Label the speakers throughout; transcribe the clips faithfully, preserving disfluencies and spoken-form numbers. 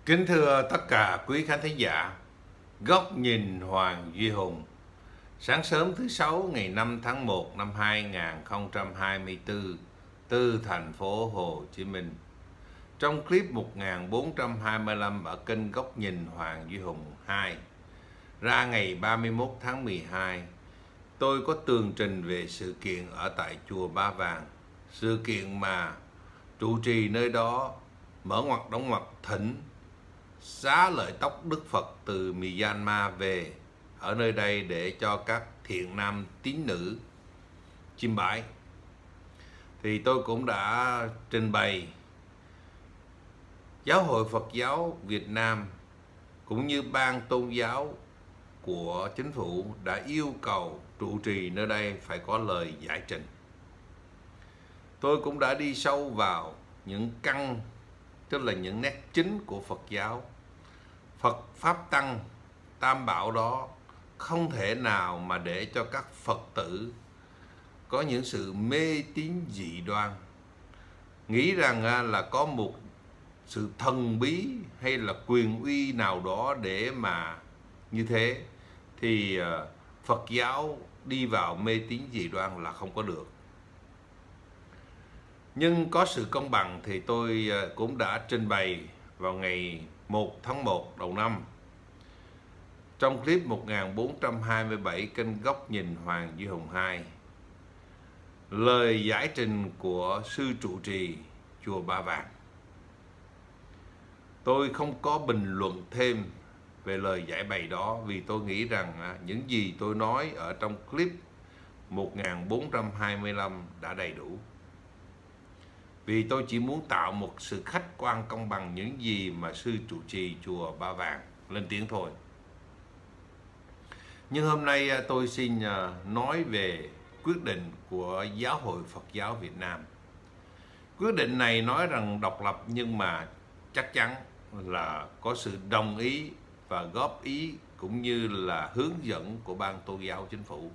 Speaker 1: Kính thưa tất cả quý khán thính giả, Góc nhìn Hoàng Duy Hùng. Sáng sớm thứ Sáu ngày năm tháng một năm hai nghìn không trăm hai mươi tư từ thành phố Hồ Chí Minh. Trong clip một nghìn bốn trăm hai mươi lăm ở kênh Góc nhìn Hoàng Duy Hùng hai ra ngày ba mươi mốt tháng mười hai, tôi có tường trình về sự kiện ở tại chùa Ba Vàng. Sự kiện mà trụ trì nơi đó mở ngoặt đóng ngoặt thỉnh xá lợi tóc Đức Phật từ Myanmar về ở nơi đây để cho các thiện nam tín nữ chiêm bái. Thì tôi cũng đã trình bày Giáo hội Phật giáo Việt Nam cũng như ban tôn giáo của chính phủ đã yêu cầu trụ trì nơi đây phải có lời giải trình. Tôi cũng đã đi sâu vào những căn, tức là những nét chính của Phật giáo. Phật Pháp Tăng Tam Bảo đó không thể nào mà để cho các Phật tử có những sự mê tín dị đoan, nghĩ rằng là có một sự thần bí hay là quyền uy nào đó để mà như thế thì Phật giáo đi vào mê tín dị đoan là không có được. Nhưng có sự công bằng thì tôi cũng đã trình bày vào ngày một tháng một đầu năm trong clip một nghìn bốn trăm hai mươi bảy kênh Góc nhìn Hoàng Duy Hùng hai, lời giải trình của sư trụ trì chùa Ba Vàng. Tôi không có bình luận thêm về lời giải bày đó vì tôi nghĩ rằng những gì tôi nói ở trong clip một nghìn bốn trăm hai mươi lăm đã đầy đủ. Vì tôi chỉ muốn tạo một sự khách quan công bằng những gì mà sư trụ trì chùa Ba Vàng lên tiếng thôi. Nhưng hôm nay tôi xin nói về quyết định của Giáo hội Phật giáo Việt Nam. Quyết định này nói rằng độc lập nhưng mà chắc chắn là có sự đồng ý và góp ý cũng như là hướng dẫn của ban tôn giáo chính phủ.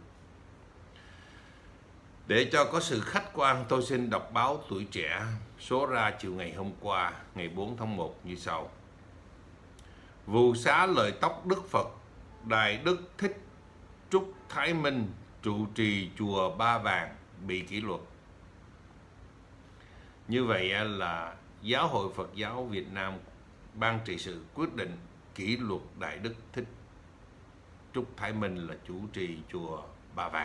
Speaker 1: Để cho có sự khách quan, tôi xin đọc báo Tuổi Trẻ số ra chiều ngày hôm qua, ngày bốn tháng một như sau. Vụ xá lợi tóc Đức Phật, Đại Đức Thích Trúc Thái Minh, trụ trì chùa Ba Vàng bị kỷ luật. Như vậy là Giáo hội Phật giáo Việt Nam ban trị sự quyết định kỷ luật Đại Đức Thích Trúc Thái Minh là chủ trì chùa Ba Vàng.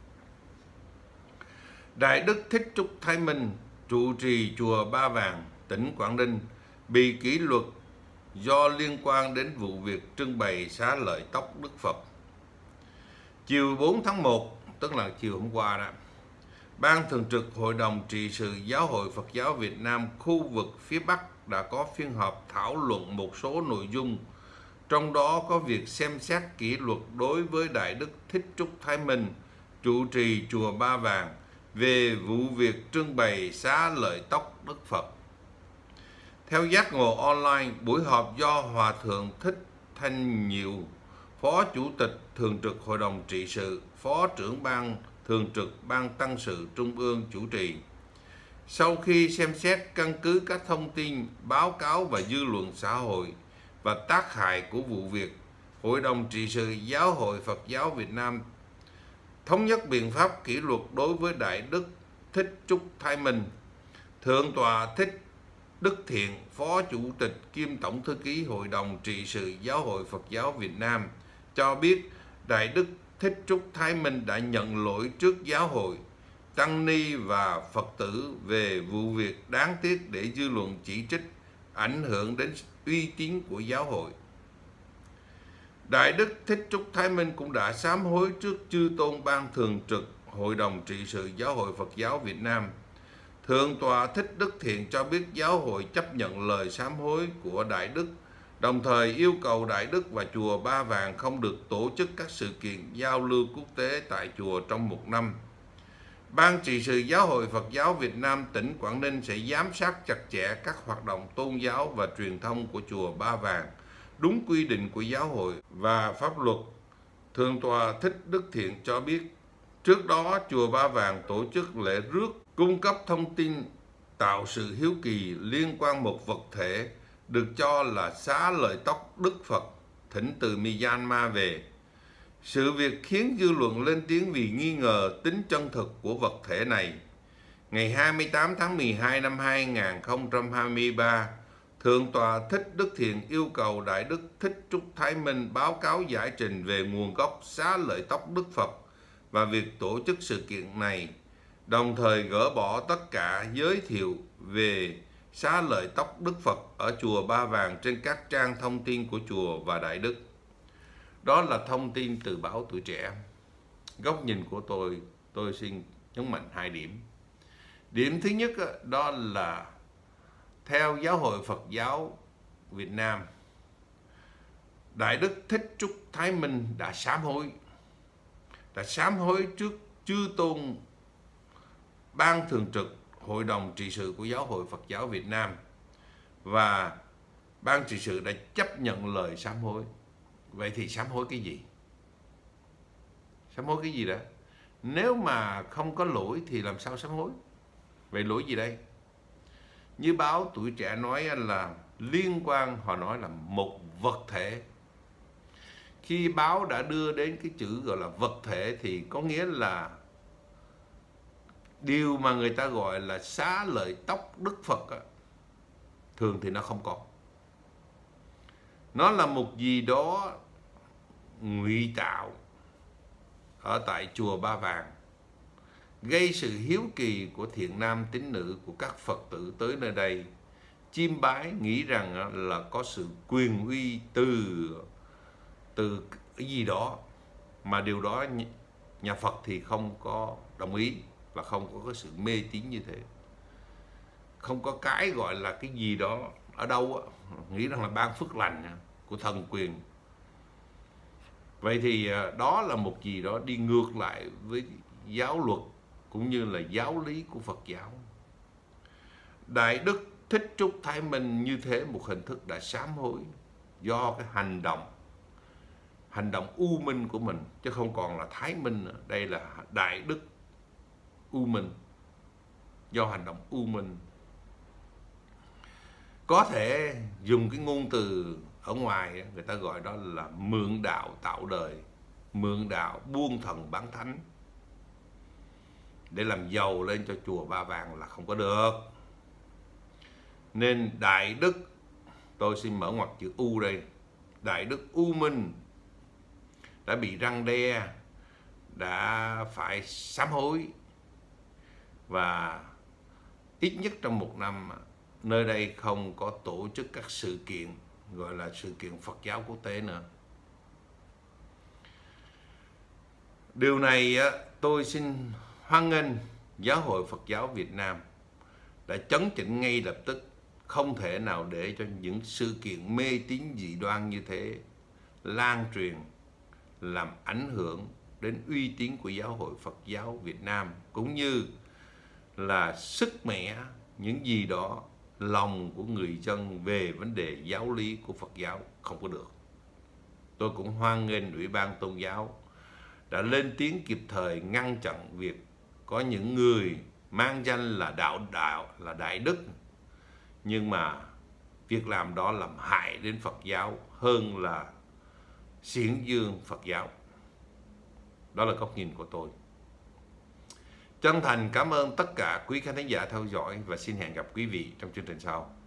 Speaker 1: Đại Đức Thích Trúc Thái Minh, trụ trì chùa Ba Vàng, tỉnh Quảng Ninh, bị kỷ luật do liên quan đến vụ việc trưng bày xá lợi tóc Đức Phật. Chiều bốn tháng một, tức là chiều hôm qua đó, Ban Thường trực Hội đồng trị sự Giáo hội Phật giáo Việt Nam khu vực phía Bắc đã có phiên họp thảo luận một số nội dung, trong đó có việc xem xét kỷ luật đối với Đại Đức Thích Trúc Thái Minh, trụ trì chùa Ba Vàng, về vụ việc trưng bày xá lợi tóc Đức Phật. Theo giác ngộ online, buổi họp do Hòa Thượng Thích Thanh Nhiệu, Phó Chủ tịch Thường trực Hội đồng trị sự, Phó trưởng Ban Thường trực Ban Tăng sự Trung ương chủ trì. Sau khi xem xét căn cứ các thông tin, báo cáo và dư luận xã hội và tác hại của vụ việc, Hội đồng trị sự Giáo hội Phật giáo Việt Nam thống nhất biện pháp kỷ luật đối với Đại Đức Thích Trúc Thái Minh. Thượng tọa Thích Đức Thiện, Phó Chủ tịch kiêm Tổng thư ký Hội đồng trị sự Giáo hội Phật giáo Việt Nam cho biết Đại Đức Thích Trúc Thái Minh đã nhận lỗi trước giáo hội, tăng ni và Phật tử về vụ việc đáng tiếc để dư luận chỉ trích, ảnh hưởng đến uy tín của giáo hội. Đại Đức Thích Trúc Thái Minh cũng đã sám hối trước chư tôn Ban Thường trực Hội đồng trị sự Giáo hội Phật giáo Việt Nam. Thượng tọa Thích Đức Thiện cho biết giáo hội chấp nhận lời sám hối của Đại Đức, đồng thời yêu cầu Đại Đức và chùa Ba Vàng không được tổ chức các sự kiện giao lưu quốc tế tại chùa trong một năm. Ban trị sự Giáo hội Phật giáo Việt Nam tỉnh Quảng Ninh sẽ giám sát chặt chẽ các hoạt động tôn giáo và truyền thông của chùa Ba Vàng, đúng quy định của giáo hội và pháp luật. Thượng tọa Thích Đức Thiện cho biết, trước đó chùa Ba Vàng tổ chức lễ rước, cung cấp thông tin tạo sự hiếu kỳ liên quan một vật thể được cho là xá lợi tóc Đức Phật thỉnh từ Myanmar về. Sự việc khiến dư luận lên tiếng vì nghi ngờ tính chân thực của vật thể này. Ngày hai mươi tám tháng mười hai năm hai nghìn không trăm hai mươi ba, Thượng tọa Thích Đức Thiện yêu cầu Đại Đức Thích Trúc Thái Minh báo cáo giải trình về nguồn gốc xá lợi tóc Đức Phật và việc tổ chức sự kiện này, đồng thời gỡ bỏ tất cả giới thiệu về xá lợi tóc Đức Phật ở chùa Ba Vàng trên các trang thông tin của chùa và Đại Đức. Đó là thông tin từ báo Tuổi Trẻ. Góc nhìn của tôi, tôi xin nhấn mạnh hai điểm. Điểm thứ nhất đó là theo Giáo hội Phật giáo Việt Nam, Đại Đức Thích Trúc Thái Minh đã sám hối, đã sám hối trước chư tôn ban thường trực Hội đồng trị sự của Giáo hội Phật giáo Việt Nam, và ban trị sự đã chấp nhận lời sám hối. Vậy thì sám hối cái gì? Sám hối cái gì đó? Nếu mà không có lỗi thì làm sao sám hối? Vậy lỗi gì đây? Như báo Tuổi Trẻ nói là liên quan, họ nói là một vật thể. Khi báo đã đưa đến cái chữ gọi là vật thể thì có nghĩa là điều mà người ta gọi là xá lợi tóc Đức Phật á, thường thì nó không có. Nó là một gì đó ngụy tạo ở tại chùa Ba Vàng, gây sự hiếu kỳ của thiện nam tín nữ của các Phật tử tới nơi đây chiêm bái, nghĩ rằng là có sự quyền uy từ từ cái gì đó, mà điều đó nhà Phật thì không có đồng ý và không có cái sự mê tín như thế. Không có cái gọi là cái gì đó ở đâu nghĩ rằng là ban phước lành của thần quyền. Vậy thì đó là một gì đó đi ngược lại với giáo luật cũng như là giáo lý của Phật giáo. Đại Đức Thích Trúc Thái Minh như thế một hình thức đã sám hối do cái hành động hành động u minh của mình, chứ không còn là Thái Minh nữa. Đây là Đại Đức u minh, do hành động u minh. Có thể dùng cái ngôn từ ở ngoài người ta gọi đó là mượn đạo tạo đời, mượn đạo buôn thần bán thánh để làm giàu lên cho chùa Ba Vàng là không có được. Nên Đại Đức, tôi xin mở ngoặc chữ U đây, Đại Đức U Minh đã bị răn đe, đã phải sám hối, và ít nhất trong một năm nơi đây không có tổ chức các sự kiện gọi là sự kiện Phật giáo quốc tế nữa. Điều này tôi xin hoan nghênh Giáo hội Phật giáo Việt Nam đã chấn chỉnh ngay lập tức, không thể nào để cho những sự kiện mê tín dị đoan như thế lan truyền, làm ảnh hưởng đến uy tín của Giáo hội Phật giáo Việt Nam, cũng như là sức mẻ những gì đó lòng của người dân về vấn đề giáo lý của Phật giáo không có được. Tôi cũng hoan nghênh Ủy ban Tôn giáo đã lên tiếng kịp thời ngăn chặn việc có những người mang danh là đạo đạo là Đại Đức, nhưng mà việc làm đó làm hại đến Phật giáo hơn là xiển dương Phật giáo. Đó là góc nhìn của tôi. Chân thành cảm ơn tất cả quý khán thính giả theo dõi và xin hẹn gặp quý vị trong chương trình sau.